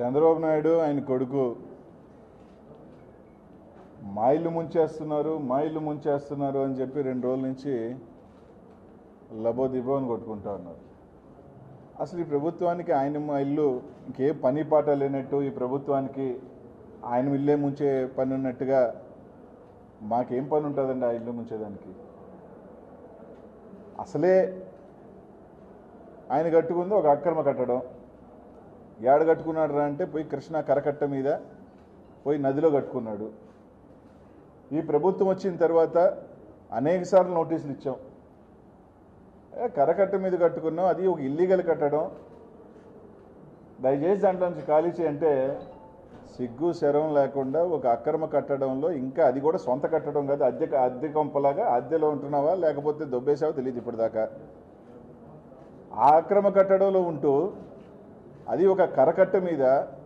చంద్రబాబు నాయుడు ఆయన కొడుకు మాయిలు ముంచేస్తున్నారు అని చెప్పి 2 రోజుల నుంచి లబోదిబో అని కొట్టుకుంటా ఉన్నారు. అసలు ఈ ప్రభుత్వానికి ఆయన ఇల్లు ఇంకే పని పాట లేనట్టు, ఈ ప్రభుత్వానికి ఆయన ఇల్లే ముంచే పని ఉన్నట్టుగా మాకేం పని ఉంటుందండి ఆ ఇల్లు ముంచేదానికి? అసలే ఆయన కట్టుకుంది ఒక అక్రమ కట్టడం. ఏడ కట్టుకున్నాడు రా అంటే పోయి కృష్ణా కరకట్ట మీద పోయి నదిలో కట్టుకున్నాడు. ఈ ప్రభుత్వం వచ్చిన తర్వాత అనేకసార్లు నోటీసులు ఇచ్చాం. కరకట్ట మీద కట్టుకున్నాం, అది ఒక ఇల్లీగల్ కట్టడం, దయచేసి దాంట్లో నుంచి ఖాళీ చేయంటే సిగ్గు శరం లేకుండా ఒక అక్రమ కట్టడంలో, ఇంకా అది కూడా సొంత కట్టడం కాదు, అద్దె కొంపలాగా అద్దెలో ఉంటున్నావా లేకపోతే దొబ్బేసావో తెలియదు ఇప్పటిదాకా. ఆ అక్రమ కట్టడంలో ఉంటూ అది ఒక కరకట్ట మీద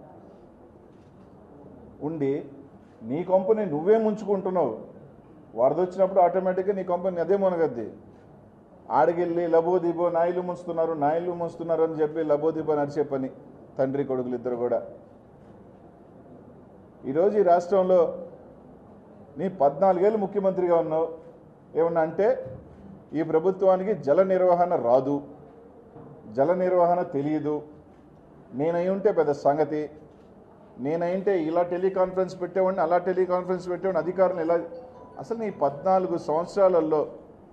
ఉండి నీ కొంపని నువ్వే ముంచుకుంటున్నావు. వరద వచ్చినప్పుడు ఆటోమేటిక్గా నీ కొంపని అదే మునగద్ది. ఆడికెళ్ళి లబోదీబో నాయిలు ముంచుతున్నారు అని చెప్పి లబోదీబో నడిచే పని తండ్రి కొడుకులు ఇద్దరు కూడా. ఈరోజు ఈ రాష్ట్రంలో నీ 14 ఏళ్ళు ముఖ్యమంత్రిగా ఉన్నావు. ఏమన్నా అంటే ఈ ప్రభుత్వానికి జల నిర్వహణ రాదు, జల నిర్వహణ తెలియదు, నేనై ఉంటే పెద్ద సంగతి, నేనైంటే ఇలా టెలికాన్ఫరెన్స్ పెట్టేవాడిని, అలా టెలికాన్ఫరెన్స్ పెట్టేవాడిని, అధికారులు ఇలా. అసలు నీ 14 సంవత్సరాలలో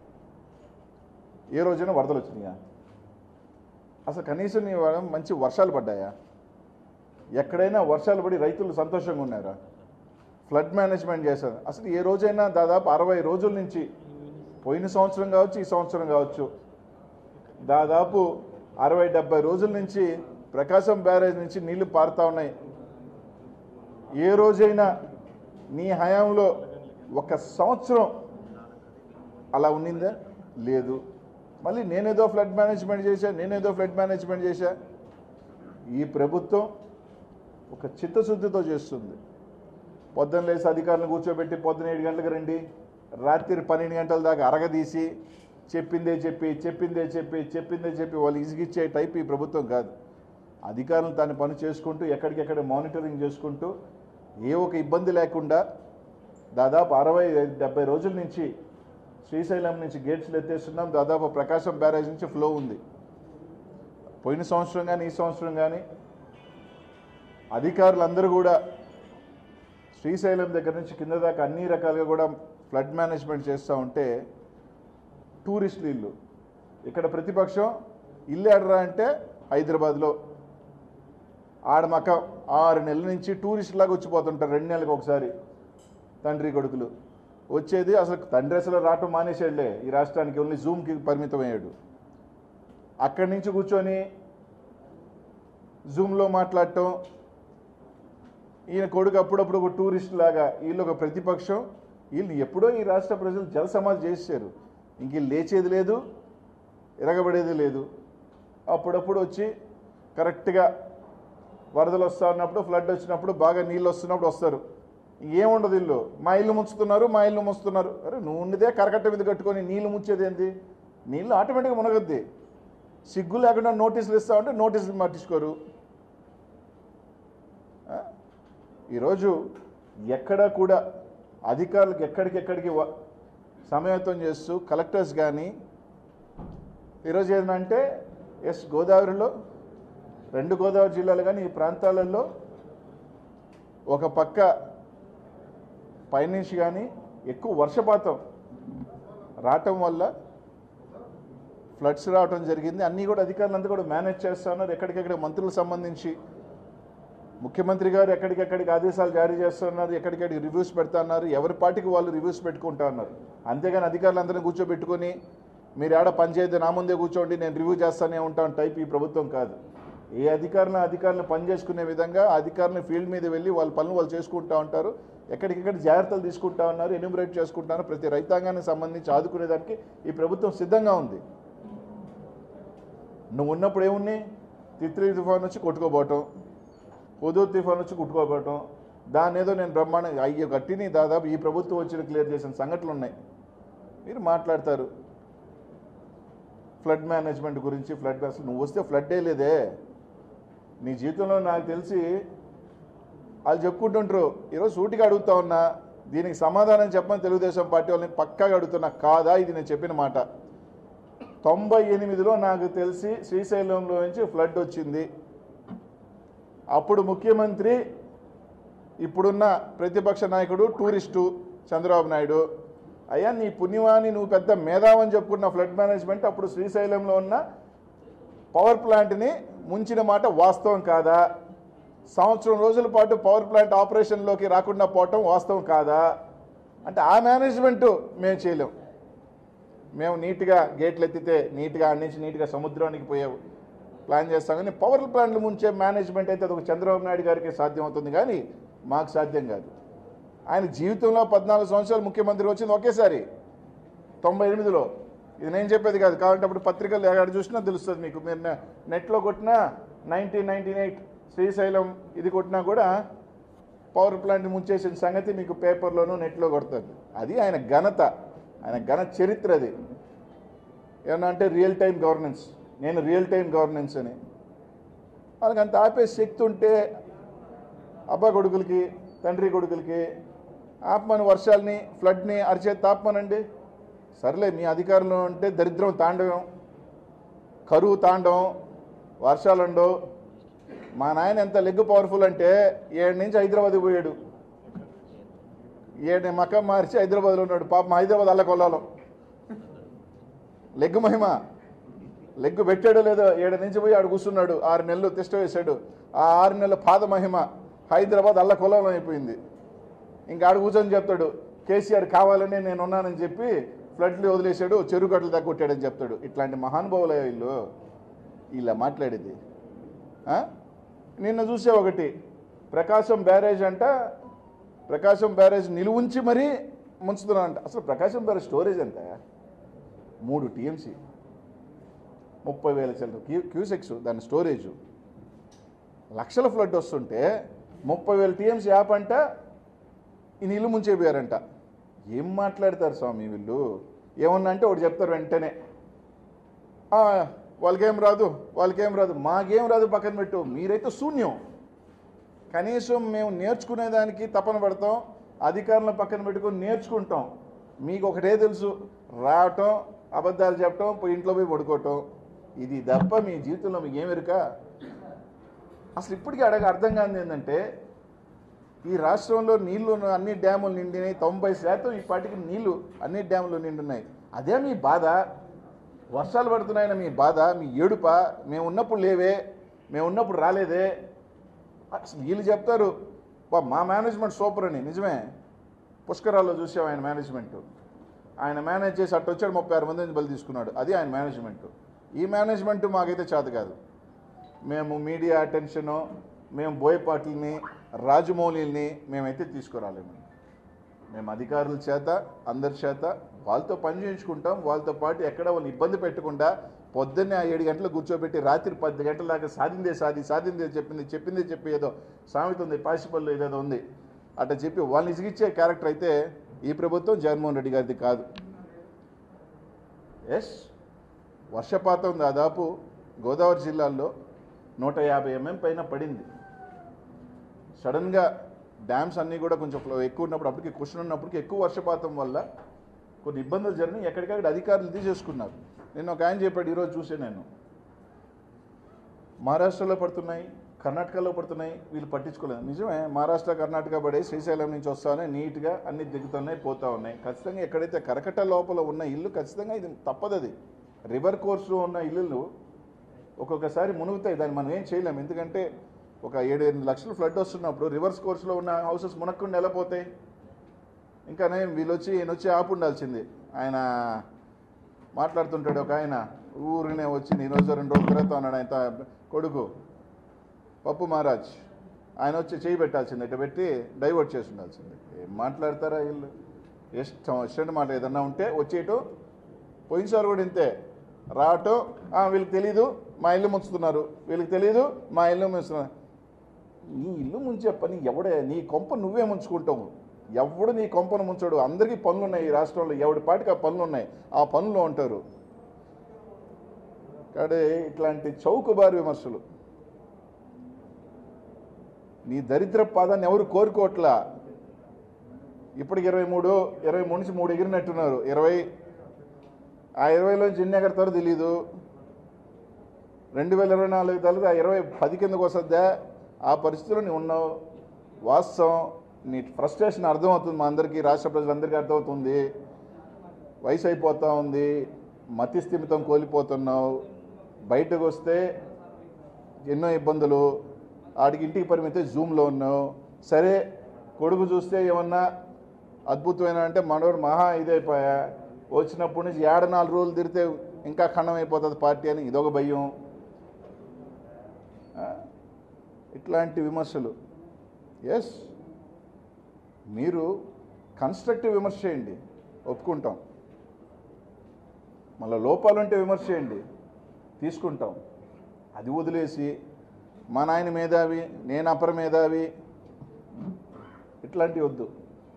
ఏ రోజైనా వరదలు వచ్చినాయా? అసలు కనీసం నీ మంచి వర్షాలు పడ్డాయా? ఎక్కడైనా వర్షాలు పడి రైతులు సంతోషంగా ఉన్నారా? ఫ్లడ్ మేనేజ్మెంట్ చేశారు. అసలు ఏ రోజైనా దాదాపు 60 రోజుల నుంచి, పోయిన సంవత్సరం కావచ్చు, ఈ సంవత్సరం కావచ్చు, దాదాపు 60-70 రోజుల నుంచి ప్రకాశం బ్యారేజ్ నుంచి నీళ్లు పారుతూ ఉన్నాయి. ఏ రోజైనా నీ హయాంలో ఒక సంవత్సరం అలా ఉన్నిందా? లేదు. మళ్ళీ నేనేదో ఫ్లడ్ మేనేజ్మెంట్ చేశా. ఈ ప్రభుత్వం ఒక చిత్తశుద్ధితో చేస్తుంది. పొద్దున్న లేసి అధికారులను కూర్చోబెట్టి పొద్దున 7 గంటలకు రండి, రాత్రి 12 గంటల దాకా అరగదీసి చెప్పిందే చెప్పి వాళ్ళు ఇసిగిచ్చే టైప్ ఈ ప్రభుత్వం కాదు. అధికారులు దాని పని చేసుకుంటూ ఎక్కడికెక్కడ మానిటరింగ్ చేసుకుంటూ ఏ ఒక ఇబ్బంది లేకుండా దాదాపు 60-70 రోజుల నుంచి శ్రీశైలం నుంచి గేట్స్లు ఎత్తేస్తున్నాం. దాదాపు ప్రకాశం బ్యారేజ్ నుంచి ఫ్లో ఉంది. పోయిన సంవత్సరం కానీ ఈ సంవత్సరం కానీ అధికారులందరూ కూడా శ్రీశైలం దగ్గర నుంచి కింద దాకా అన్ని రకాలుగా కూడా ఫ్లడ్ మేనేజ్మెంట్ చేస్తూ ఉంటే టూరిస్టులు ఇల్లు, ఇక్కడ ప్రతిపక్షం ఇల్లు ఆడరా అంటే హైదరాబాద్లో ఆడమక 6 నెలల నుంచి టూరిస్టులాగా వచ్చిపోతుంటారు. 2 నెలలకు ఒకసారి తండ్రి కొడుకులు వచ్చేది. అసలు తండ్రి అసలు రావటం మానేసాడులే ఈ రాష్ట్రానికి, ఓన్లీ జూమ్కి పరిమితమయ్యాడు. అక్కడి నుంచి కూర్చొని జూమ్లో మాట్లాడటం, ఈయన కొడుకు అప్పుడప్పుడు ఒక టూరిస్ట్ లాగా, వీళ్ళు ఒక ప్రతిపక్షం. వీళ్ళు ఎప్పుడో ఈ రాష్ట్ర ప్రజలు జల సమాధి చేశారు. ఇంక లేచేది లేదు, ఎరగబడేది లేదు. అప్పుడప్పుడు వచ్చి కరెక్ట్గా వరదలు వస్తూ ఉన్నప్పుడు, ఫ్లడ్ వచ్చినప్పుడు, బాగా నీళ్ళు వస్తున్నప్పుడు వస్తారు. ఏముండదు, ఇల్లు మా ఇల్లు ముంచుతున్నారు. అరే నువ్వు ఉన్నదే కరకట్ట మీద కట్టుకొని నీళ్ళు ముంచేది ఏంది? నీళ్ళు ఆటోమేటిక్గా మునగద్ది. సిగ్గు లేకుండా నోటీసులు ఇస్తామంటే నోటీసులు పట్టించుకోరు. ఈరోజు ఎక్కడా కూడా అధికారులకు ఎక్కడికెక్కడికి సమయత్వం చేస్తూ కలెక్టర్స్ కానీ ఈరోజు ఏంటంటే గోదావరిలో 2 గోదావరి జిల్లాలు కానీ ఈ ప్రాంతాలలో ఒక పక్క పైనుంచి కానీ ఎక్కువ వర్షపాతం రావటం వల్ల ఫ్లడ్స్ రావటం జరిగింది. అన్నీ కూడా అధికారులంతా కూడా మేనేజ్ చేస్తూ ఉన్నారు. ఎక్కడికెక్కడ మంత్రులకు సంబంధించి ముఖ్యమంత్రి గారు ఎక్కడికెక్కడికి ఆదేశాలు జారీ చేస్తున్నారు, ఎక్కడికెక్కడికి రివ్యూస్ పెడతా ఉన్నారు. ఎవరి పార్టీకి వాళ్ళు రివ్యూస్ పెట్టుకుంటా ఉన్నారు. అంతేగాని అధికారులందరినీ కూర్చోబెట్టుకొని మీరు ఆడ పనిచేయద్దు, నా ముందే కూర్చోండి, నేను రివ్యూ చేస్తానే ఉంటాను టైప్ ఈ ప్రభుత్వం కాదు. ఏ అధికారులను పని చేసుకునే విధంగా అధికారులను ఫీల్డ్ మీద వెళ్ళి వాళ్ళ పనులు వాళ్ళు చేసుకుంటూ ఉంటారు. ఎక్కడికెక్కడ జాగ్రత్తలు తీసుకుంటా ఉన్నారు, ఎన్యూమరేట్ చేసుకుంటున్నారు. ప్రతి రైతాంగానికి సంబంధించి ఆదుకునేదానికి ఈ ప్రభుత్వం సిద్ధంగా ఉంది. నువ్వు ఉన్నప్పుడు ఏమున్నాయి? తిత్లీ తుఫాన్ వచ్చి కొట్టుకోబోవటం, హుదూద్ తుఫాన్ వచ్చి కొట్టుకోబోవటం, దాని ఏదో నేను బ్రహ్మాండంగా అయ్యో గట్టిని దాదాపు ఈ ప్రభుత్వం వచ్చి క్లియర్ చేసిన సంఘటనలు ఉన్నాయి. మీరు మాట్లాడతారు ఫ్లడ్ మేనేజ్మెంట్ గురించి. అసలు నువ్వు వస్తే ఫ్లడ్డే లేదే నీ జీవితంలో. నాకు తెలిసి వాళ్ళు చెప్పుకుంటుంటారు. ఈరోజు సూటిగా అడుగుతా ఉన్నా, దీనికి సమాధానం చెప్పని తెలుగుదేశం పార్టీ వాళ్ళని పక్కాగా అడుగుతున్నా, కాదా ఇది నేను చెప్పిన మాట? 98లో నాకు తెలిసి శ్రీశైలంలో నుంచి ఫ్లడ్ వచ్చింది. అప్పుడు ముఖ్యమంత్రి, ఇప్పుడున్న ప్రతిపక్ష నాయకుడు, టూరిస్టు చంద్రబాబు నాయుడు. అయ్యా నీ పుణ్యవాణి, నువ్వు పెద్ద మేధావని చెప్పుకున్న ఫ్లడ్ మేనేజ్మెంట్ అప్పుడు శ్రీశైలంలో ఉన్న పవర్ ప్లాంట్ని ముంచిన మాట వాస్తవం కాదా? సంవత్సరం రోజుల పాటు పవర్ ప్లాంట్ ఆపరేషన్లోకి రాకుండా పోవటం వాస్తవం కాదా? అంటే ఆ మేనేజ్మెంటు మేము చేయలేం. మేము నీట్గా గేట్లు ఎత్తితే నీట్గా అన్ని నుంచి నీట్గా సముద్రానికి పోయే ప్లాన్ చేస్తాం, కానీ పవర్ ప్లాంట్లు ముంచే మేనేజ్మెంట్ అయితే అదొక చంద్రబాబు నాయుడు గారికి సాధ్యం అవుతుంది, కానీ మాకు సాధ్యం కాదు. ఆయన జీవితంలో 14 సంవత్సరాలు ముఖ్యమంత్రి వచ్చింది ఒకేసారి 98లో. ఇది నేను చెప్పేది కాదు, కాబట్టి అప్పుడు పత్రికలు ఎక్కడ చూసినా తెలుస్తుంది మీకు. మీరు నెట్లో కొట్టినా 1998 శ్రీశైలం ఇది కొట్టినా కూడా పవర్ ప్లాంట్ ముంచేసిన సంగతి మీకు పేపర్లోనూ నెట్లో కొడుతుంది. అది ఆయన ఘనత, ఆయన ఘన చరిత్ర. అది ఏమన్నా అంటే రియల్ టైం గవర్నెన్స్, నేను రియల్ టైం గవర్నెన్స్ అని. వాళ్ళకి అంత ఆపే శక్తి ఉంటే అబ్బా కొడుకులకి, తండ్రి కొడుకులకి ఆపమని, వర్షాలని ఫ్లడ్ని అరిచేది తాపమనండి. సర్లే మీ అధికారంలో ఉంటే దరిద్రం తాండవం, కరువు తాండవం, వర్షాలుండవు. మా నాయన ఎంత లెగ్ పవర్ఫుల్ అంటే 7 నుంచి హైదరాబాద్కి పోయాడు. 7 మకం మార్చి హైదరాబాద్లో ఉన్నాడు. పాపం హైదరాబాద్ అల్లకొల్లాలో లెగ్ మహిమ. లెగ్ పెట్టాడో లేదో 7 నుంచి పోయి ఆడు కూర్చున్నాడు. 6 నెలలు తిష్ట వేశాడు. ఆ 6 నెలల పాద మహిమ హైదరాబాద్ అల్లకొల్లాలం అయిపోయింది. ఇంకా ఆడు కూర్చొని చెప్తాడు, కేసీఆర్ కావాలని నేను ఉన్నానని చెప్పి ఫ్లడ్లు వదిలేశాడు, చెరువు గట్లు తగ్గొట్టాడని చెప్తాడు. ఇట్లాంటి మహానుభావుల వీళ్ళు ఇలా మాట్లాడేది. నిన్న చూసే ఒకటి ప్రకాశం బ్యారేజ్ అంట, ప్రకాశం బ్యారేజ్ నిలువుంచి మరీ ముంచుతున్నారంట. అసలు ప్రకాశం బ్యారేజ్ స్టోరేజ్ ఎంత? 3 TMC, 30,000 చిల్లర క్యూసెక్స్ దాని స్టోరేజు. లక్షల ఫ్లడ్ వస్తుంటే 30,000 TMC యాప్ అంట, ఈ నీళ్ళు ముంచేపోయారంట. ఏం మాట్లాడతారు స్వామి వీళ్ళు? ఏమన్నా అంటే ఒకటి చెప్తారు వెంటనే, వాళ్ళకేం రాదు, వాళ్ళకేం రాదు. మాకేం రాదు పక్కన పెట్టు, మీరైతే శూన్యం. కనీసం మేము నేర్చుకునేదానికి తపన పడతాం, అధికారులను పక్కన పెట్టుకొని నేర్చుకుంటాం. మీకు ఒకటే తెలుసు, రావటం, అబద్ధాలు చెప్పటం, పోయి ఇంట్లో పోయి పడుకోవటం. ఇది తప్ప మీ జీవితంలో మీకు ఏమెరుక? అసలు ఇప్పటికీ అర్థం కాదు ఏంటంటే, ఈ రాష్ట్రంలో నీళ్లు అన్ని డ్యాములు నిండినాయి. 90% ఈ పాటికి నీళ్లు అన్ని డ్యాములు నిండున్నాయి. అదే మీ బాధ? వర్షాలు పడుతున్నాయని మీ బాధ, మీ ఏడుప? మేము ఉన్నప్పుడు లేవే, మేము ఉన్నప్పుడు రాలేదే. అసలు వీళ్ళు చెప్తారు మా మేనేజ్మెంట్ సూపర్ అని. నిజమే, పుష్కరాల్లో చూసాం ఆయన మేనేజ్మెంటు. ఆయన మేనేజ్ చేసి అట్టు వచ్చాడు, 36 మంది బలి తీసుకున్నాడు. అది ఆయన మేనేజ్మెంటు. ఈ మేనేజ్మెంటు మాకైతే చేత కాదు. మేము మీడియా అటెన్షను, మేము బోయపాటిల్ని, రాజమౌళిని మేమైతే తీసుకురాలేము. మేము అధికారుల చేత, అందరి చేత వాళ్ళతో పని చేయించుకుంటాం. వాళ్ళతో పాటు ఎక్కడ వాళ్ళు ఇబ్బంది పెట్టకుండా పొద్దున్నే 7 గంటలు కూర్చోబెట్టి రాత్రి 10 గంటల దాకా సాధిందే చెప్పిందే చెప్పి ఏదో సామెత ఉంది, పాసిపల్లి ఏదేదో ఉంది, అట్లా చెప్పి వాళ్ళని ఇసిగిచ్చే క్యారెక్టర్ అయితే ఈ ప్రభుత్వం జగన్మోహన్ రెడ్డి గారిది కాదు. ఎస్, వర్షపాతం దాదాపు గోదావరి జిల్లాల్లో 150 mm పైన పడింది. సడన్గా డ్యామ్స్ అన్నీ కూడా కొంచెం ఎక్కువ ఉన్నప్పుడు, అప్పటికి క్వశ్చన్ ఉన్నప్పటికీ ఎక్కువ వర్షపాతం వల్ల కొన్ని ఇబ్బందులు జరిగినాయి. ఎక్కడికక్కడ అధికారులు తీసేసుకున్నారు. నేను ఒక ఆయన చెప్పాడు, ఈరోజు చూసే నేను, మహారాష్ట్రలో పడుతున్నాయి, కర్ణాటకలో పడుతున్నాయి, వీళ్ళు పట్టించుకోలేదు. నిజమే, మహారాష్ట్ర కర్ణాటక పడే శ్రీశైలం నుంచి వస్తానే నీట్గా అన్ని దిగుతున్నాయి, పోతూ ఉన్నాయి. ఖచ్చితంగా ఎక్కడైతే కరకట్ట లోపల ఉన్న ఇల్లు ఖచ్చితంగా ఇది తప్పదు. అది రివర్ కోర్స్లో ఉన్న ఇల్లులు ఒక్కొక్కసారి మునుగుతాయి, దాన్ని మనం ఏం చేయలేము. ఎందుకంటే ఒక 7-8 లక్షలు ఫ్లడ్ వస్తున్నప్పుడు రివర్స్ కోర్స్లో ఉన్న హౌసెస్ మునక్కుండా ఎలా పోతాయి? ఇంకా ఈయన వచ్చి ఆపు ఉండాల్సింది. ఆయన మాట్లాడుతుంటాడు, ఒక ఆయన ఊరినే వచ్చి ఈరోజు 2 రోజుల తర్వాత ఉన్నాడు ఆయన కొడుకు పప్పు మహారాజ్, ఆయన వచ్చి చేయి పెట్టాల్సింది, ఇట్లా పెట్టి డైవర్ట్ చేసి ఉండాల్సింది. ఏం మాట్లాడతారా వీళ్ళు? ఇష్టం మాట ఏదన్నా ఉంటే వచ్చేయటం. పోయినసారి కూడా ఇంతే, రావటం, వీళ్ళకి తెలీదు మా ఇల్లు ముంచుతున్నారు, వీళ్ళకి తెలీదు మా ఇల్లు ముంచుతున్నారు. నీ ఇల్లు ముంచే పని ఎవడే? నీ కొంప నువ్వే ముంచుకుంటావు. ఎవడు నీ కొంపను ముంచడు. అందరికీ పనులు ఉన్నాయి ఈ రాష్ట్రంలో, ఎవడి పాటికి ఆ పనులు ఉన్నాయి, ఆ పనుల్లో ఉంటారు. కానీ ఇట్లాంటి చౌకబారు విమర్శలు నీ దరిద్ర పాదాన్ని ఎవరు కోరుకోవట్లా. ఇప్పటికి 23 నుంచి 3 ఎగిరినట్టున్నారు. 20 ఆ 20లోంచి ఎన్ని ఎగరతారో తెలీదు. 2024 తర్వాత 20 కిందకు వస్తుందా? ఆ పరిస్థితిలో నువ్వు ఉన్నావు. వాస్తవం నీ ఫ్రస్ట్రేషన్ అర్థమవుతుంది. మా అందరికీ, రాష్ట్ర ప్రజలందరికీ అర్థమవుతుంది. వయసు అయిపోతూ ఉంది, మతి స్థిమితం కోల్పోతున్నావు. బయటకు వస్తే ఎన్నో ఇబ్బందులు, ఆడికి ఇంటికి పరిమితే జూమ్లో ఉన్నావు. సరే కొడుకు చూస్తే ఏమన్నా అద్భుతమైన అంటే మనోడు మహా ఇదైపోయా, వచ్చినప్పటి నుంచి 4 రోజులు తిరిగితే ఇంకా ఖండం అయిపోతుంది పార్టీ అని ఇదొక భయం. ఇట్లాంటి విమర్శలు. ఎస్, మీరు కన్స్ట్రక్టివ్ విమర్శ చేయండి, ఒప్పుకుంటాం. మళ్ళీ లోపాలుంటే విమర్శ చేయండి, తీసుకుంటాం. అది వదిలేసి మా నాయన మేధావి, నేను అపర మేధావి, ఇట్లాంటివి వద్దు.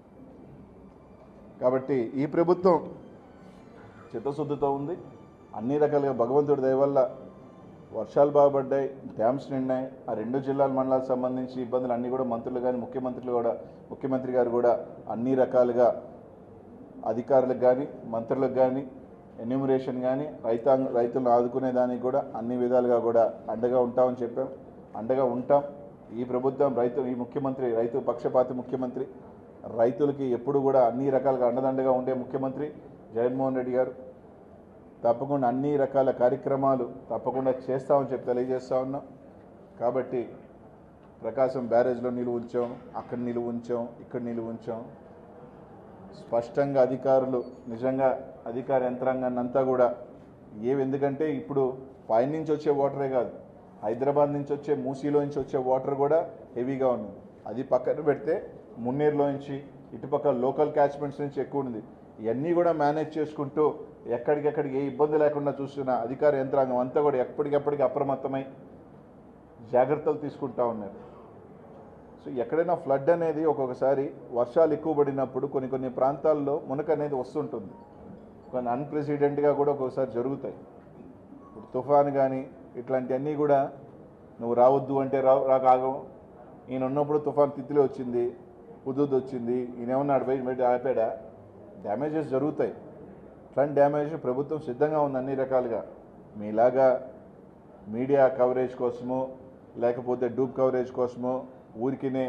కాబట్టి ఈ ప్రభుత్వం చిత్తశుద్ధితో ఉంది. అన్ని రకాలుగా భగవంతుడి దయ వల్ల వర్షాలు బాగుపడ్డాయి, డ్యామ్స్ నిండాయి. ఆ 2 జిల్లాల మండలాలకు సంబంధించి ఇబ్బందులు అన్నీ కూడా మంత్రులు కానీ ముఖ్యమంత్రి గారు కూడా అన్ని రకాలుగా అధికారులకు కానీ మంత్రులకు కానీ ఎన్యూమరేషన్ కానీ రైతులను ఆదుకునే దానికి కూడా అన్ని విధాలుగా కూడా అండగా ఉంటామని చెప్పాం. అండగా ఉంటాం. ఈ ప్రభుత్వం ఈ ముఖ్యమంత్రి రైతు పక్షపాతి ముఖ్యమంత్రి, రైతులకి ఎప్పుడు కూడా అన్ని రకాలుగా అండదండగా ఉండే ముఖ్యమంత్రి జగన్మోహన్ రెడ్డి గారు. తప్పకుండా అన్ని రకాల కార్యక్రమాలు తప్పకుండా చేస్తామని చెప్పి తెలియజేస్తా ఉన్నాం. కాబట్టి ప్రకాశం బ్యారేజ్లో నిలువ ఉంచాం, అక్కడ నిలువ ఉంచాం, ఇక్కడ నిలువ ఉంచాం. స్పష్టంగా అధికారులు నిజంగా అధికార యంత్రాంగాన్ని అంతా కూడా ఎందుకంటే ఇప్పుడు పై నుంచి వచ్చే వాటరే కాదు, హైదరాబాద్ నుంచి వచ్చే మూసీలో నుంచి వచ్చే వాటర్ కూడా హెవీగా ఉంది. అది పక్కన పెడితే మున్నేరులో నుంచి ఇటుపక్క లోకల్ క్యాచ్మెంట్స్ నుంచి ఎక్కువ ఉంది. ఇవన్నీ కూడా మేనేజ్ చేసుకుంటూ ఎక్కడికెక్కడికి ఏ ఇబ్బంది లేకుండా చూస్తున్న అధికార యంత్రాంగం అంతా కూడా ఎప్పటికెప్పటికి అప్రమత్తమై జాగ్రత్తలు తీసుకుంటా ఉన్నారు. సో ఎక్కడైనా ఫ్లడ్ అనేది ఒక్కొక్కసారి వర్షాలు ఎక్కువ పడినప్పుడు కొన్ని ప్రాంతాల్లో మునక అనేది వస్తుంటుంది. కొన్ని అన్ప్రెసిడెంట్గా కూడా ఒక్కొక్కసారి జరుగుతాయి. ఇప్పుడు తుఫాను కానీ ఇట్లాంటివన్నీ కూడా నువ్వు రావద్దు అంటే రాకాగం. ఈయన ఉన్నప్పుడు తుఫాన్ తిత్తిలో వచ్చింది, హుదూద్ వచ్చింది, ఈయనేమన్నాడు బయట ఆపాడా? డ్యామేజెస్ జరుగుతాయి. ఇట్లాంటి డ్యామేజ్ ప్రభుత్వం సిద్ధంగా ఉంది అన్ని రకాలుగా. మీలాగా మీడియా కవరేజ్ కోసమో లేకపోతే డూప్ కవరేజ్ కోసమో ఊరికినే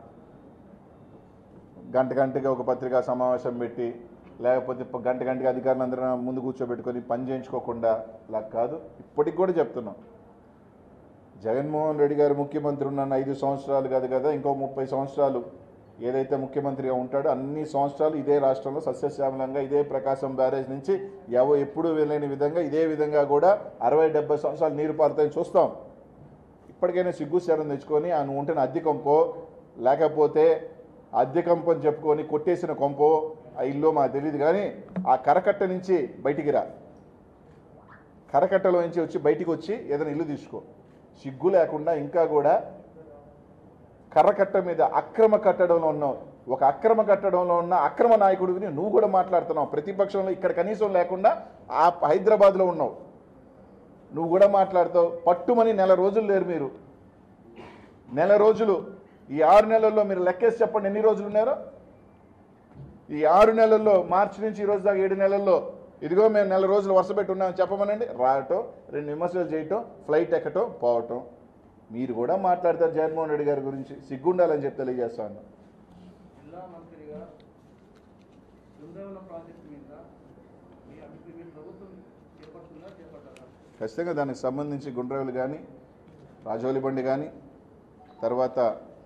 గంటగా ఒక పత్రికా సమావేశం పెట్టి లేకపోతే గంటగా అధికారులందరూ ముందు కూర్చోబెట్టుకొని పని చేయించుకోకుండా అలా కాదు. ఇప్పటికి కూడా చెప్తున్నాం, జగన్మోహన్ రెడ్డి గారు ముఖ్యమంత్రి ఉన్న 5 సంవత్సరాలు కాదు కదా, ఇంకో 30 సంవత్సరాలు ఏదైతే ముఖ్యమంత్రిగా ఉంటాడో అన్ని సంవత్సరాలు ఇదే రాష్ట్రంలో సస్యశ్యామలంగా ఇదే ప్రకాశం బ్యారేజ్ నుంచి ఎప్పుడూ వెళ్ళని విధంగా ఇదే విధంగా కూడా 60-70 సంవత్సరాలు నీరు పారుతాయని చూస్తాం. ఇప్పటికైనా సిగ్గుశారం తెచ్చుకొని నువ్వు ఉంటున్న అద్దె కొంపో లేకపోతే అద్దె కంపు అని చెప్పుకొని కొట్టేసిన కొంపో ఆ ఇల్లు మాకు తెలియదు, కానీ ఆ కరకట్ట నుంచి బయటికి రా, కరకట్టలో నుంచి వచ్చి బయటికి వచ్చి ఏదైనా ఇల్లు తీసుకో. సిగ్గు లేకుండా ఇంకా కూడా కర్రకట్ట మీద అక్రమ కట్టడంలో ఉన్నావు. ఒక అక్రమ కట్టడంలో ఉన్న అక్రమ నాయకుడిని నువ్వు కూడా మాట్లాడుతున్నావు. ప్రతిపక్షంలో ఇక్కడ కనీసం లేకుండా ఆ హైదరాబాద్లో ఉన్నావు, నువ్వు కూడా మాట్లాడతావు. పట్టుమని 1 రోజులు లేరు మీరు. 1 రోజులు, ఈ 6 నెలల్లో మీరు లెక్కేసి చెప్పండి ఎన్ని రోజులు ఉన్నారో. ఈ 6 నెలల్లో మార్చి నుంచి ఈ రోజు దాకా 7 నెలల్లో ఇదిగో మేము 1 రోజులు వరుస పెట్టి ఉన్నామని చెప్పమనండి. రావటం, 2 విమర్శలు చేయటం, ఫ్లైట్ ఎక్కటం, పోవటం. మీరు కూడా మాట్లాడతారు జగన్మోహన్ రెడ్డి గారి గురించి. సిగ్గుండాలని చెప్పి తెలియజేస్తాను. జిల్లా మంత్రిగా ప్రాజెక్టు మీద ప్రభుత్వం చేపడుతుందా చేపట్టారా? ఖచ్చితంగా దానికి సంబంధించి గుండ్రవులు కానీ రాజోలిబండి కానీ తర్వాత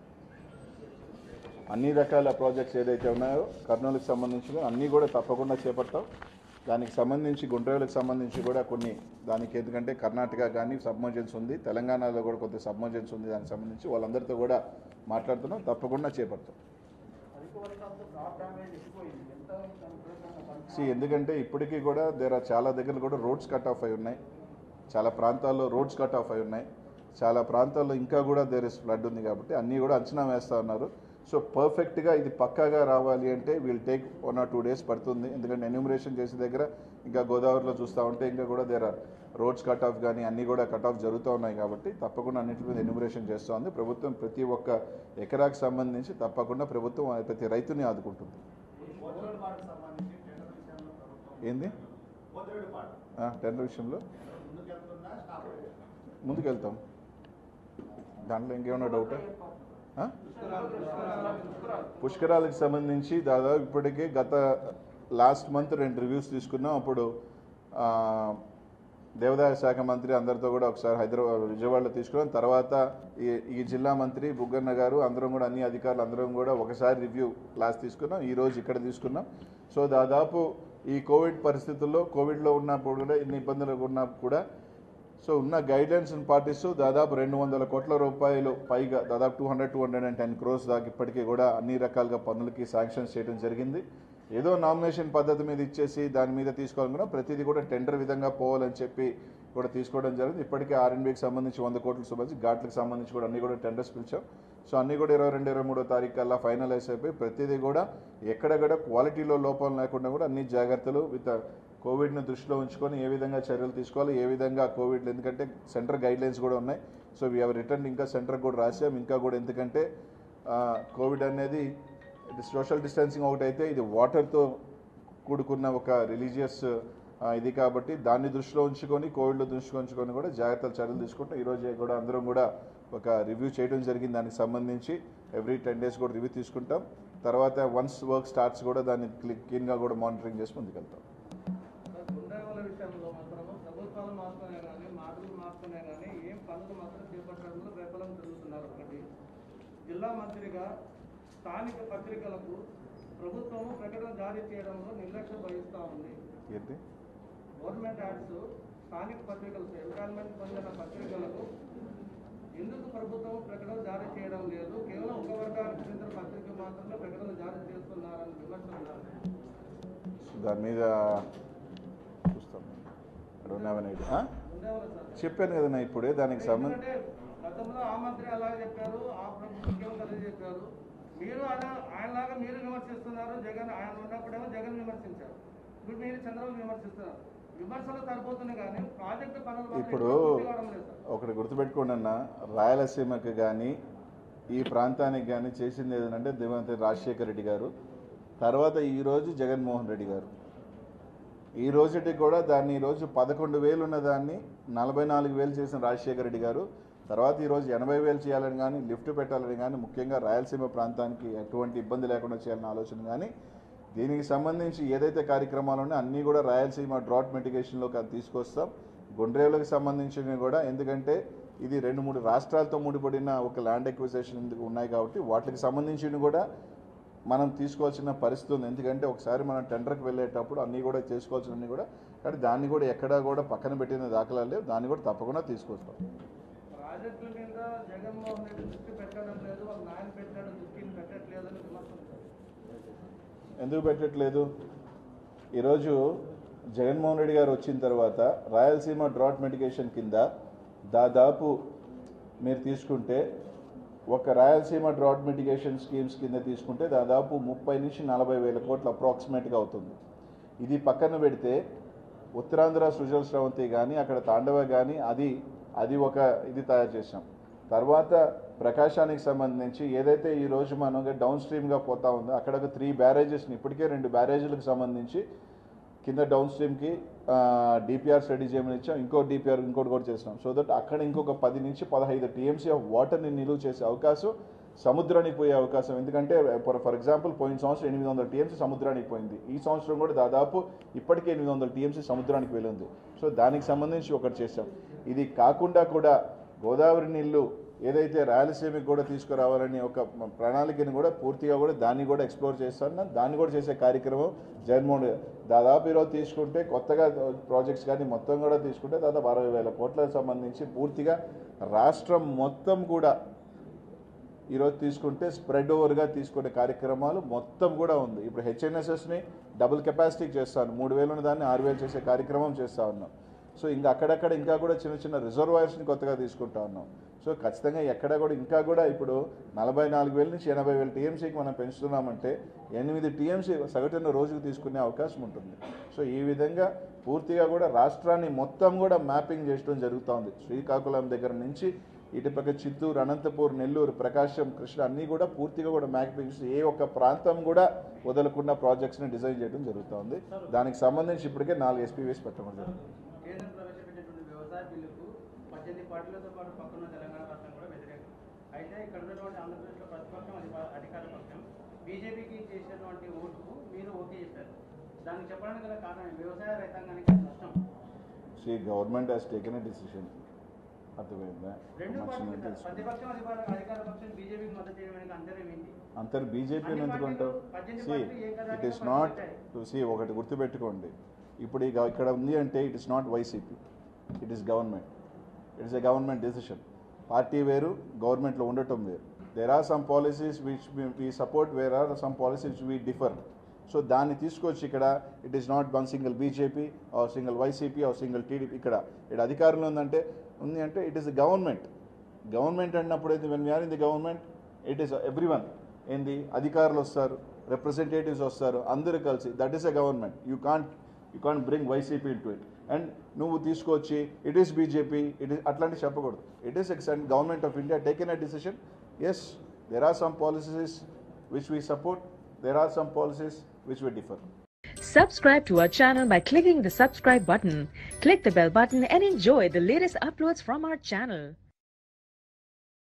అన్ని రకాల ప్రాజెక్ట్స్ ఏదైతే ఉన్నాయో కర్నూలుకి సంబంధించిన అన్నీ కూడా తప్పకుండా చేపడతాం. దానికి సంబంధించి గుండ్రవులకు సంబంధించి కూడా కొన్ని దానికి ఎందుకంటే కర్ణాటక కానీ సబ్మర్జెన్స్ ఉంది, తెలంగాణలో కూడా కొంత సబ్మర్జెన్స్ ఉంది. దానికి సంబంధించి వాళ్ళందరితో కూడా మాట్లాడుతున్నాం, తప్పకుండా చేపడతాం. ఎందుకంటే ఇప్పటికీ కూడా చాలా దగ్గర కూడా రోడ్స్ కట్ ఆఫ్ అయి ఉన్నాయి, చాలా ప్రాంతాల్లో రోడ్స్ కట్ ఆఫ్ అయి ఉన్నాయి, చాలా ప్రాంతాల్లో ఇంకా కూడా దేర్ ఇస్ ఫ్లడ్ ఉంది. కాబట్టి అన్నీ కూడా అంచనా వేస్తూ ఉన్నారు. సో పర్ఫెక్ట్గా ఇది పక్కాగా రావాలి అంటే వీల్ టేక్ 1 or 2 days పడుతుంది. ఎందుకంటే ఎన్యూమరేషన్ చేసే దగ్గర ఇంకా గోదావరిలో చూస్తూ ఉంటే ఇంకా కూడా there are roads cut off కానీ అన్నీ కూడా కట్ ఆఫ్ జరుగుతూ ఉన్నాయి కాబట్టి తప్పకుండా అన్నింటి మీద ఎన్యూమరేషన్ చేస్తూ ఉంది ప్రభుత్వం. ప్రతి ఒక్క ఎకరాకు సంబంధించి తప్పకుండా ప్రభుత్వం ప్రతి రైతుని ఆదుకుంటుంది. ఏంది టెండర్ విషయంలో ముందుకెళ్తాం. దాంట్లో ఇంకేమైనా డౌటా? పుష్కరాలకు సంబంధించి దాదాపు ఇప్పటికే గత లాస్ట్ మంత్ 2 రివ్యూస్ తీసుకున్నాం. అప్పుడు దేవాదాయ శాఖ మంత్రి అందరితో కూడా ఒకసారి విజయవాడలో తీసుకున్నాం. తర్వాత ఈ జిల్లా మంత్రి బుగ్గన్న గారు అందరం కూడా అన్ని అధికారులు అందరం కూడా ఒకసారి రివ్యూ క్లాస్ తీసుకున్నాం. ఈరోజు ఇక్కడ తీసుకున్నాం. సో దాదాపు ఈ కోవిడ్ పరిస్థితుల్లో కోవిడ్లో ఉన్నప్పుడు కూడా ఇన్ని ఇబ్బందులు ఉన్నా కూడా సో ఉన్న గైడ్లైన్స్ని పాటిస్తూ దాదాపు 200 కోట్ల రూపాయలు పైగా దాదాపు 210 crores దాకా ఇప్పటికీ కూడా అన్ని రకాలుగా పనులకి శాంక్షన్స్ చేయడం జరిగింది. ఏదో నామినేషన్ పద్ధతి మీద ఇచ్చేసి దాని మీద తీసుకోవాలనుకున్నా ప్రతిదీ కూడా టెండర్ విధంగా పోవాలని చెప్పి కూడా తీసుకోవడం జరిగింది. ఇప్పటికే R&Bకి సంబంధించి 100 కోట్లకు సంబంధించి ఘాట్లకు సంబంధించి కూడా అన్ని కూడా టెండర్స్ పిలిచాం. సో అన్నీ కూడా 22, 23 తారీఖు కల్లా ఫైనలైజ్ అయిపోయి ప్రతిదీ కూడా ఎక్కడెక్కడ క్వాలిటీలో లోపం లేకుండా కూడా అన్ని జాగ్రత్తలు విత్ కోవిడ్ని దృష్టిలో ఉంచుకొని ఏ విధంగా చర్యలు తీసుకోవాలి, ఏ విధంగా కోవిడ్ ఎందుకంటే సెంటర్ గైడ్లైన్స్ కూడా ఉన్నాయి. సో వీ హ్యావ్ రిటర్న్ ఇంకా సెంటర్ కూడా రాసాం. ఇంకా కూడా ఎందుకంటే కోవిడ్ అనేది సోషల్ డిస్టెన్సింగ్ ఒకటైతే ఇది వాటర్తో కూడుకున్న ఒక రిలీజియస్ ఇది కాబట్టి దాన్ని దృష్టిలో ఉంచుకొని కోవిడ్లో దృష్టిలో ఉంచుకొని కూడా జాగ్రత్తలు చర్యలు తీసుకుంటాం. ఈరోజు కూడా అందరం కూడా ఒక రివ్యూ చేయడం జరిగింది. దానికి సంబంధించి ఎవ్రీ 10 days కూడా రివ్యూ తీసుకుంటాం. తర్వాత వన్స్ వర్క్ స్టార్ట్స్ కూడా దాన్ని క్లీన్గా కూడా మానిటరింగ్ చేసి ముందుకెళ్తాం. గుండాగోల విషయంలో మాత్రము ప్రభుత్వాలు మాత్రమే కానీ మాటలు మాత్రమే కానీ ఏం పనులు మాత్రం చేపట్టడంలో విఫలం జరుగుతున్నారు. ఒకటి జిల్లా మంత్రిగా స్థానిక పత్రికలకు ప్రభుత్వము ప్రకటన జారీ చేయడంలో నిర్లక్ష్యం వహిస్తూ ఉంది. ఏంటి గవర్నమెంట్ యాడ్స్ స్థానిక పత్రికలకు ఎంప్లాయ్మెంట్ పొందిన పత్రికలకు ఎందుకు ప్రభుత్వం ప్రకటన జారీ చేయడం లేదు? కేవలం ఒక వర్గానికి చెందిన పత్రిక మాత్రమే ప్రకటన జారీ చేస్తున్నారని విమర్శిస్తున్నారు. దాని మీద చూస్తాం. చెప్పాను కదా నా ఇప్పుడే దానికి సంబంధించి గతంలో ఆ మంత్రి అలాగే చెప్పారు, ఆ ప్రభుత్వం అదే చెప్పారు. మీరు ఆయనలాగా మీరు విమర్శిస్తున్నారు. జగన్ ఆయన ఉన్నప్పుడేమో జగన్ విమర్శించారు, ఇప్పుడు మీరు చంద్రబాబు విమర్శిస్తున్నారు. విమర్శలు సరిపోతున్నాయి కానీ ప్రాజెక్టు పనులు ఇప్పుడు ఒకటి గుర్తుపెట్టుకోండి అన్న, రాయలసీమకి కానీ ఈ ప్రాంతానికి కానీ చేసింది ఏదంటే దివంగత రాజశేఖర రెడ్డి గారు, తర్వాత ఈరోజు జగన్మోహన్ రెడ్డి గారు. ఈ రోజుకి కూడా దాన్ని ఈరోజు 11,000 ఉన్న దాన్ని 44,000 చేసిన రాజశేఖర రెడ్డి గారు. తర్వాత ఈరోజు 80,000 చేయాలని కానీ లిఫ్ట్ పెట్టాలని కానీ ముఖ్యంగా రాయలసీమ ప్రాంతానికి ఎటువంటి ఇబ్బంది లేకుండా చేయాలన్న ఆలోచన కానీ దీనికి సంబంధించి ఏదైతే కార్యక్రమాలు ఉన్నాయో అన్నీ కూడా రాయలసీమ డ్రాట్ మిటిగేషన్లోకి అది తీసుకొస్తాం. గుండ్రేవులకు సంబంధించినవి కూడా ఎందుకంటే ఇది 2-3 రాష్ట్రాలతో ముడిపడిన ఒక ల్యాండ్ ఎక్విజిషన్ ఉన్నాయి కాబట్టి వాటికి సంబంధించినవి కూడా మనం తీసుకోవాల్సిన పరిస్థితి ఉంది. ఎందుకంటే ఒకసారి మనం టెండర్కి వెళ్ళేటప్పుడు అన్నీ కూడా చేసుకోవాల్సినవి కూడా కాబట్టి దాన్ని కూడా ఎక్కడా కూడా పక్కన పెట్టిన దాఖలాలు లేవు. దాన్ని కూడా తప్పకుండా తీసుకొస్తాం. ప్రాజెక్టుల మీద జగన్మోహన్ రెడ్డి దృష్టి పెట్టడం లేదు, వాళ్ళ నాయన పెట్టాడు దృష్టిని పెట్టట్లేదని విమర్శించారు. ఎందుకు పెట్టట్లేదు? ఈరోజు జగన్మోహన్ రెడ్డి గారు వచ్చిన తర్వాత రాయలసీమ డ్రాట్ మిటిగేషన్ కింద దాదాపు మీరు తీసుకుంటే ఒక రాయలసీమ డ్రాట్ మిటిగేషన్ స్కీమ్స్ కింద తీసుకుంటే దాదాపు 30,000 నుంచి 40,000 కోట్లు అప్రాక్సిమేట్గా అవుతుంది. ఇది పక్కన పెడితే ఉత్తరాంధ్ర సృజల్ స్రవంతి కానీ అక్కడ తాండవ కానీ అది ఒక ఇది తయారు చేసాం. తర్వాత ప్రకాశానికి సంబంధించి ఏదైతే ఈరోజు మనం డౌన్ స్ట్రీమ్గా పోతా ఉందో అక్కడ ఒక 3 బ్యారేజెస్ని ఇప్పటికే 2 బ్యారేజీలకు సంబంధించి కింద డౌన్ స్ట్రీమ్కి డిపిఆర్ స్టడీ చేయమని ఇచ్చాం. ఇంకో డిపిఆర్ ఇంకోటి కూడా చేసినాం. సో దట్ అక్కడ ఇంకొక 10 నుంచి 15 టీఎంసీ ఆఫ్ వాటర్ని నిలువ చేసే అవకాశం, సముద్రానికి పోయే అవకాశం. ఎందుకంటే ఫర్ ఎగ్జాంపుల్ పోయిన సంవత్సరం 800 టీఎంసీ సముద్రానికి పోయింది. ఈ సంవత్సరం కూడా దాదాపు ఇప్పటికే 800 టీఎంసీ సముద్రానికి వెళ్ళింది. సో దానికి సంబంధించి ఒకటి చేసాం. ఇది కాకుండా కూడా గోదావరి నీళ్లు ఏదైతే రాయలసీమకి కూడా తీసుకురావాలని ఒక ప్రణాళికని కూడా పూర్తిగా కూడా దాన్ని కూడా ఎక్స్ప్లోర్ చేస్తాను. దాన్ని కూడా చేసే కార్యక్రమం జగన్మోహన్ దాదాపు ఈరోజు తీసుకుంటే కొత్తగా ప్రాజెక్ట్స్ కానీ మొత్తం కూడా తీసుకుంటే దాదాపు 60,000 కోట్లకు సంబంధించి పూర్తిగా రాష్ట్రం మొత్తం కూడా ఈరోజు తీసుకుంటే స్ప్రెడ్ ఓవర్గా తీసుకునే కార్యక్రమాలు మొత్తం కూడా ఉంది. ఇప్పుడు హెచ్ఎన్ఎస్ఎస్ని డబుల్ కెపాసిటీ చేస్తాను, 3,000 ఉన్న దాన్ని 6,000 చేసే కార్యక్రమం చేస్తూ ఉన్నాం. సో ఇంకా అక్కడక్కడ ఇంకా కూడా చిన్న చిన్న రిజర్వాయర్స్ని కొత్తగా తీసుకుంటా ఉన్నాం. సో ఖచ్చితంగా ఎక్కడ కూడా ఇంకా కూడా ఇప్పుడు 44,000 నుంచి 80,000 టీఎంసీకి మనం పెంచుతున్నామంటే 8 టీఎంసీ సగటున రోజుకు తీసుకునే అవకాశం ఉంటుంది. సో ఈ విధంగా పూర్తిగా కూడా రాష్ట్రాన్ని మొత్తం కూడా మ్యాపింగ్ చేయడం జరుగుతోంది. శ్రీకాకుళం దగ్గర నుంచి ఇటుపక్క చిత్తూరు, అనంతపూర్, నెల్లూరు, ప్రకాశం, కృష్ణ అన్నీ కూడా పూర్తిగా కూడా మ్యాపింగ్ చేసి ఏ ఒక్క ప్రాంతం కూడా వదలకుండా ప్రాజెక్ట్స్ని డిజైన్ చేయడం జరుగుతోంది. దానికి సంబంధించి ఇప్పటికే 4 SPVs పెట్టడం జరుగుతుంది. కేంద్రం ప్రవేశపెట్టినటువంటి వ్యవసాయ బిల్లుకు 18 పార్టీలతో పాటు పక్కన తెలంగాణ రాష్ట్రం కూడా వ్యతిరేకం. అయితే ఇక్కడ ఉన్నటువంటి ఆంధ్రప్రదేశ్లో ప్రతిపక్షం అధికార పక్షం బీజేపీకి చేసినటువంటి ఓటుకు మీరు ఓకే చేశారు. దానికి చెప్పడానికి గల కారణం వ్యవసాయ రైతాంగానికి నష్టం. Government has taken a decision. అర్థమైందా? రెండు పార్టీలు ప్రతిపక్షం అధికార పక్షం బీజేపీకి మద్దతు చేయడానికి అంతరం ఏంటి? అంతర్ బీజేపీని ఎందుకుంటావు? ఇట్ ఈస్ నాట్ టు ఒకటి గుర్తుపెట్టుకోండి. ఇప్పుడు ఇక్కడ ఉంది అంటే it is not YCP, it is government. It is a government decision. పార్టీ వేరు, గవర్నమెంట్లో ఉండటం వేరు. There are some policies which we support, where are some policies which we differ. So దాన్ని తీసుకొచ్చి ఇక్కడ it is not one single BJP or single YCP or single TDP. ఇక్కడ అధికారంలో ఉంది అంటే ఇట్ ఈస్ గవర్నమెంట్. గవర్నమెంట్ అన్నప్పుడు అయితే when we're in the government it is everyone. ఏంది, అధికారులు వస్తారు, రిప్రజెంటేటివ్స్ వస్తారు, అందరూ కలిసి, that is a government. You can't bring YCP into it. And నువ్వు తీసుకొచ్చి it is BJP, it is అట్లాంటివి చెప్పకూడదు. It is government of India taken a decision. Yes, there are some policies which we support, there are some policies which we differ. Subscribe to our channel by clicking the subscribe button. Click the bell button and enjoy the latest uploads from our channel.